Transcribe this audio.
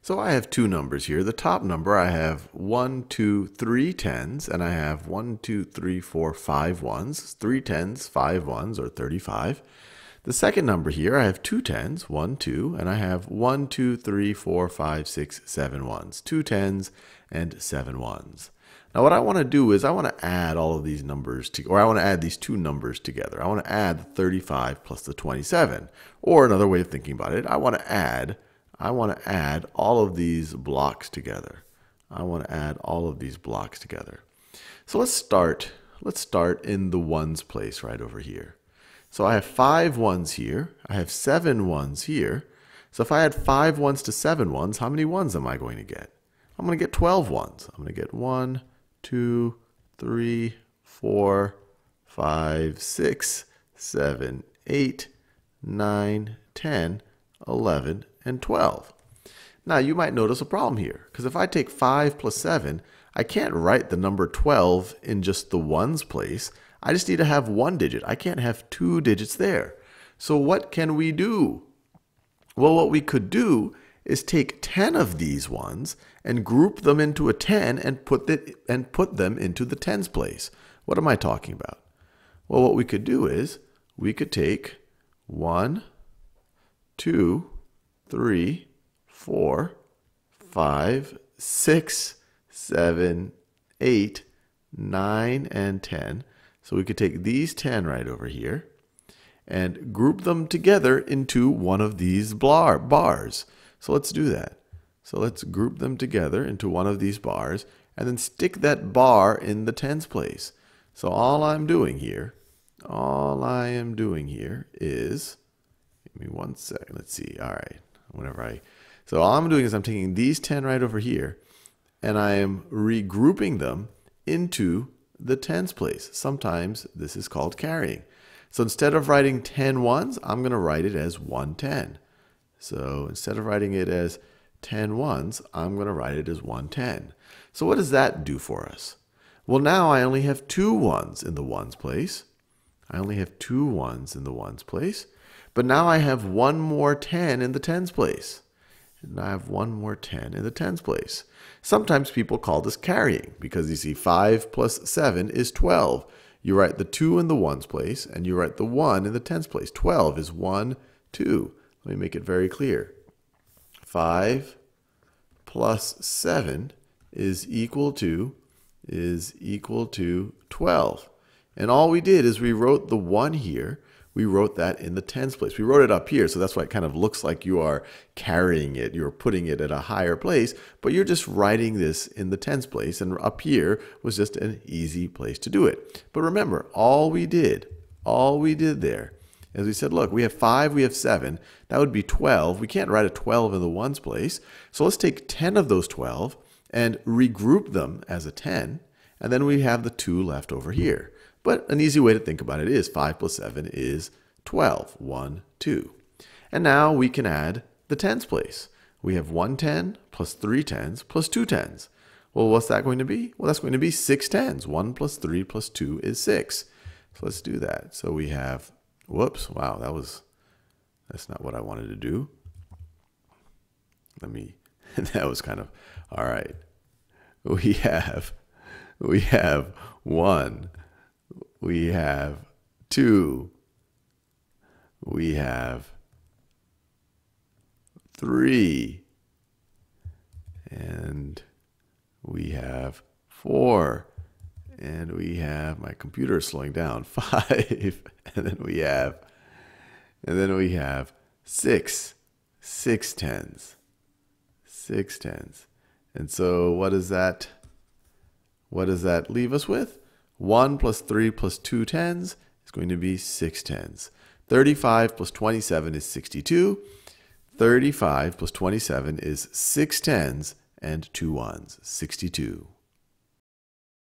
So I have two numbers here. The top number, I have 1, 2, 3 tens, and I have 1, 2, 3, 4, 5 ones. 3 tens, 5 ones, or 35. The second number here, I have 2 tens, 1, 2, and I have 1, 2, 3, 4, 5, 6, 7 ones. 2 tens and 7 ones. Now what I want to do is I want to add all of these numbers, or I want to add these two numbers together. I want to add the 35 plus the 27. Or another way of thinking about it, I want to add all of these blocks together. I want to add all of these blocks together. So let's start in the ones place right over here. So I have 5 ones here. I have 7 ones here. So if I add 5 ones to 7 ones, how many ones am I going to get? I'm going to get 12 ones. I'm going to get 1, 2, 3, 4, 5, 6, 7, 8, 9, 10, 11, and 12. Now you might notice a problem here, because if I take 5 plus 7, I can't write the number 12 in just the ones place. I just need to have one digit. I can't have 2 digits there. So what can we do? Well, what we could do is take 10 of these ones and group them into a 10 and put them into the tens place. What am I talking about? Well, what we could do is we could take 1, 2, 3, 4, 5, 6, 7, 8, 9, and 10. So we could take these 10 right over here and group them together into one of these bars. So let's do that. So let's group them together into one of these bars and then stick that bar in the tens place. So all I am doing here is, give me 1 second, let's see, all right. So all I'm doing is I'm taking these 10 right over here and I am regrouping them into the tens place. Sometimes this is called carrying. So instead of writing 10 ones, I'm going to write it as 110. So instead of writing it as 10 ones, I'm going to write it as 110. So what does that do for us? Well, now I only have 2 ones in the ones place. But now I have one more 10 in the tens place. And I have one more 10 in the tens place. Sometimes people call this carrying because you see 5 plus 7 is 12. You write the 2 in the ones place and you write the 1 in the tens place. 12 is 1, 2. Let me make it very clear. 5 plus 7 is equal to 12. And all we did is we wrote the 1 here. We wrote that in the tens place. We wrote it up here, so that's why it kind of looks like you are carrying it. You're putting it at a higher place, but you're just writing this in the tens place, and up here was just an easy place to do it. But remember, all we did there is we said, look, we have 5, we have 7. That would be 12. We can't write a 12 in the ones place, so let's take 10 of those 12 and regroup them as a 10, and then we have the 2 left over here. But an easy way to think about it is 5 plus 7 is 12. 1, 2. And now we can add the tens place. We have 1 10 plus 3 tens plus 2 tens. Well, what's that going to be? Well, that's going to be 6 tens. 1 plus 3 plus 2 is 6. So let's do that. So we have, whoops, wow, that's not what I wanted to do. That was kind of, all right. We have 1. We have 2, we have 3, and we have 4, and we have, my computer is slowing down, 5, and then we have 6 tens. And so what does that leave us with? 1 plus 3 plus 2 tens is going to be 6 tens. 35 plus 27 is 62. 35 plus 27 is 6 tens and 2 ones, 62.